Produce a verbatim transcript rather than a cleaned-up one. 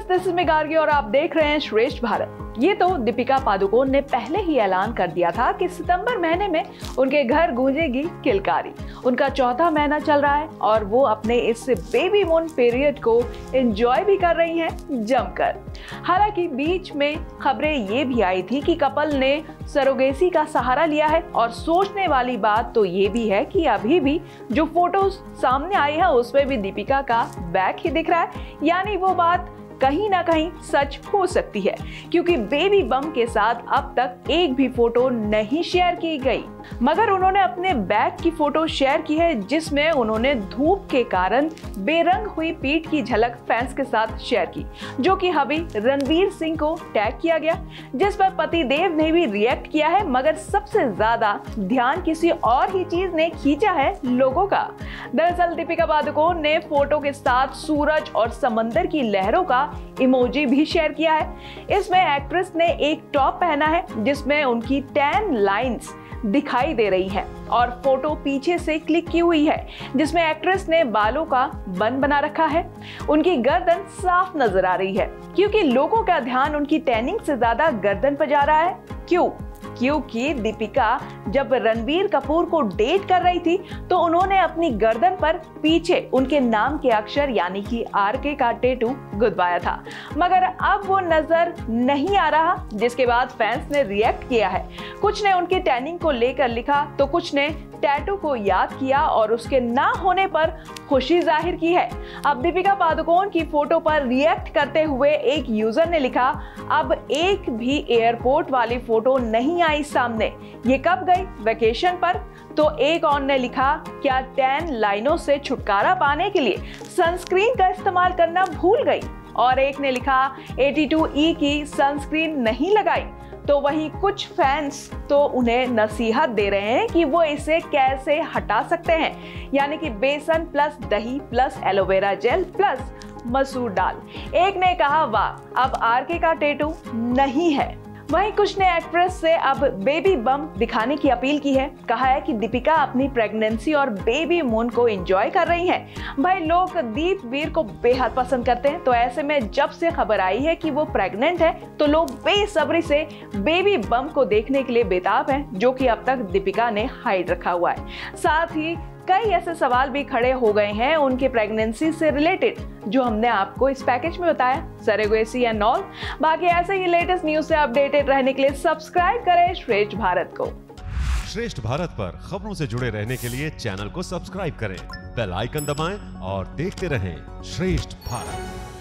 Viewers, this is me Gargi और आप देख रहे हैं श्रेष्ठ भारत। ये तो दीपिका पादुकोण ने पहले ही ऐलान कर दिया था कि सितंबर महीने में उनके घर गूंजेगी किलकारी। उनका चौथा महीना चल रहा है और वो अपने इस बेबी मून पीरियड को एंजॉय भी कर रही हैं जमकर। हालांकि बीच में खबरें ये भी आई थी कि कपल ने सरोगेसी का सहारा लिया है और सोचने वाली बात तो ये भी है कि अभी भी जो फोटोज सामने आई है उसमें भी दीपिका का बैक ही दिख रहा है, यानी वो बात कहीं ना कहीं सच हो सकती है, क्योंकि बेबी बम के साथ अब तक एक भी फोटो नहीं शेयर की गई। मगर उन्होंने अपने बैग की फोटो शेयर की है जिसमें उन्होंने धूप के कारण बेरंग हुई पीठ की झलक फैंस के साथ शेयर की, जो कि हबी रणवीर सिंह को टैग किया गया, जिस पर पति देव ने भी रिएक्ट किया है। मगर सबसे ज्यादा ध्यान किसी और ही चीज ने खींचा है लोगों का। दरअसल दीपिका पादुकोण ने फोटो के साथ सूरज और समंदर की लहरों का इमोजी भी शेयर किया है। इसमें एक्ट्रेस ने एक टॉप पहना है जिसमें उनकी टैन लाइंस दिखाई दे रही है और फोटो पीछे से क्लिक की हुई है जिसमें एक्ट्रेस ने बालों का बन बना रखा है। उनकी गर्दन साफ नजर आ रही है क्योंकि लोगों का ध्यान उनकी टैनिंग से ज्यादा गर्दन पर जा रहा है। क्यों? क्योंकि दीपिका जब रणबीर कपूर को डेट कर रही थी तो उन्होंने अपनी गर्दन पर पीछे उनके नाम के अक्षर यानी कि आर के का टैटू गुदवाया था, मगर अब वो नजर नहीं आ रहा, जिसके बाद फैंस ने रिएक्ट किया है। कुछ ने उनकी टैनिंग को लेकर लिखा तो कुछ ने टैटू को याद किया और उसके ना होने पर खुशी जाहिर की है। अब दीपिका पादुकोण की फोटो पर रिएक्ट करते हुए एक यूजर ने लिखा, अब एक भी एयरपोर्ट वाली फोटो नहीं आई सामने, ये कब गई वेकेशन पर? तो एक और ने लिखा, क्या टैन लाइनों से छुटकारा पाने के लिए सनस्क्रीन का इस्तेमाल करना भूल गई? और एक ने लिखा, बयासी ई की सनस्क्रीन नहीं लगाई। तो वहीं कुछ फैंस तो उन्हें नसीहत दे रहे हैं कि वो इसे कैसे हटा सकते हैं, यानी कि बेसन प्लस दही प्लस एलोवेरा जेल प्लस मसूर दाल। एक ने कहा, वाह, अब आरके का टैटू नहीं है। वहीं कुछ ने एक्ट्रेस से अब बेबी बम दिखाने की अपील की है। कहा है कि दीपिका अपनी प्रेगनेंसी और बेबी मून को एंजॉय कर रही हैं। भाई, लोग दीप वीर को बेहद पसंद करते हैं, तो ऐसे में जब से खबर आई है कि वो प्रेग्नेंट है तो लोग बेसब्री से बेबी बम को देखने के लिए बेताब हैं, जो कि अब तक दीपिका ने हाइड रखा हुआ है। साथ ही कई ऐसे सवाल भी खड़े हो गए हैं उनके प्रेगनेंसी से रिलेटेड, जो हमने आपको इस पैकेज में बताया, सरोगेसी एंड ऑल। बाकी ऐसे ही लेटेस्ट न्यूज से अपडेटेड रहने के लिए सब्सक्राइब करें श्रेष्ठ भारत को। श्रेष्ठ भारत पर खबरों से जुड़े रहने के लिए चैनल को सब्सक्राइब करें, बेल आइकन दबाएं और देखते रहें श्रेष्ठ भारत।